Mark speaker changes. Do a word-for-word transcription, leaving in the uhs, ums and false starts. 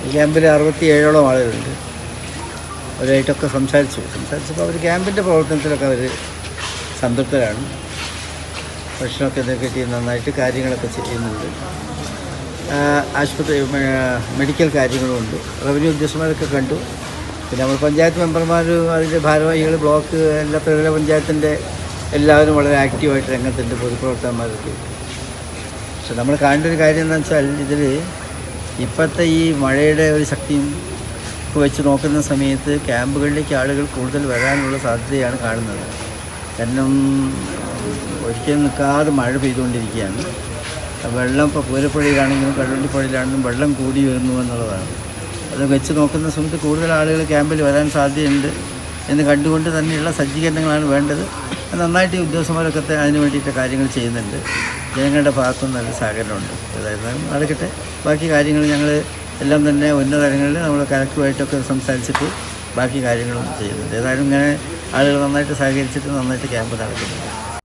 Speaker 1: ക്യാമ്പിൽ അറുപത്തി ഏഴോളം ആളുകളുണ്ട്. അവരായിട്ടൊക്കെ സംസാരിച്ചു സംസാരിച്ചപ്പോൾ അവർ ക്യാമ്പിൻ്റെ പ്രവർത്തനത്തിലൊക്കെ അവർ സംതൃപ്തരാണ്. ഭക്ഷണമൊക്കെ കിട്ടി നന്നായിട്ട് കാര്യങ്ങളൊക്കെ ചെയ്യുന്നുണ്ട്. ആശുപത്രി മെഡിക്കൽ കാര്യങ്ങളുമുണ്ട്. റവന്യൂ ഉദ്യോഗസ്ഥന്മാരൊക്കെ കണ്ടു. പിന്നെ നമ്മൾ പഞ്ചായത്ത് മെമ്പർമാരും അതിൻ്റെ ഭാരവാഹികൾ, ബ്ലോക്ക്, എല്ലാ ത്രിതല പഞ്ചായത്തിൻ്റെ എല്ലാവരും വളരെ ആക്റ്റീവായിട്ട് രംഗത്തുണ്ട്, പൊതുപ്രവർത്തകന്മാരൊക്കെ. പക്ഷെ നമ്മൾ കാണേണ്ട ഒരു കാര്യം എന്താണെന്ന് വെച്ചാൽ, ഇതിൽ ഇപ്പോഴത്തെ ഈ മഴയുടെ ഒരു ശക്തിയും വെച്ച് നോക്കുന്ന സമയത്ത് ക്യാമ്പുകളിലേക്ക് ആളുകൾ കൂടുതൽ വരാനുള്ള സാധ്യതയാണ് കാണുന്നത്. കാരണം ഒരിക്കലും നിൽക്കാതെ മഴ പെയ്തുകൊണ്ടിരിക്കുകയാണ്. വെള്ളം ഇപ്പോൾ പൂരപ്പുഴയിലാണെങ്കിലും കള്ളുവണ്ടിപ്പുഴയിലാണെങ്കിലും വെള്ളം കൂടി വരുന്നു എന്നുള്ളതാണ്. അത് വെച്ച് നോക്കുന്ന സമയത്ത് കൂടുതൽ ആളുകൾ ക്യാമ്പിൽ വരാൻ സാധ്യതയുണ്ട് എന്ന് കണ്ടുകൊണ്ട് തന്നെയുള്ള സജ്ജീകരണങ്ങളാണ് വേണ്ടത്. നന്നായിട്ട് ഈ ഉദ്യോഗസ്ഥന്മാരൊക്കെ അതിന് വേണ്ടിയിട്ട് കാര്യങ്ങൾ ചെയ്യുന്നുണ്ട്. ജനങ്ങളുടെ ഭാഗത്തുനിന്ന് നല്ല സഹകരണമുണ്ട്. അതായത് നടക്കട്ടെ. ബാക്കി കാര്യങ്ങൾ ഞങ്ങൾ എല്ലാം തന്നെ ഉന്നതതലങ്ങളിൽ നമ്മൾ കലക്ടറുമായിട്ടൊക്കെ സംസാരിച്ചിട്ട് ബാക്കി കാര്യങ്ങളും ചെയ്യുന്നുണ്ട്. ഏതായാലും ഇങ്ങനെ ആളുകൾ നന്നായിട്ട് സഹകരിച്ചിട്ട് നന്നായിട്ട് ക്യാമ്പ് നടക്കുന്നുണ്ട്.